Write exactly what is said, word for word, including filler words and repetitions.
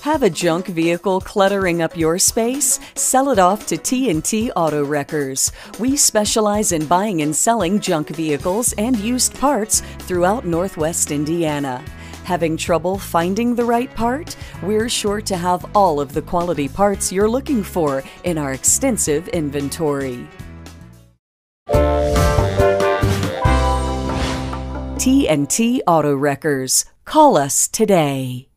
Have a junk vehicle cluttering up your space? Sell it off to T and T Auto Wreckers. We specialize in buying and selling junk vehicles and used parts throughout Northwest Indiana. Having trouble finding the right part? We're sure to have all of the quality parts you're looking for in our extensive inventory. T and T Auto Wreckers. Call us today.